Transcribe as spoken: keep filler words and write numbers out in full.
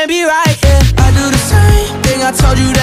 can't be right, yeah. I do the same thing I told you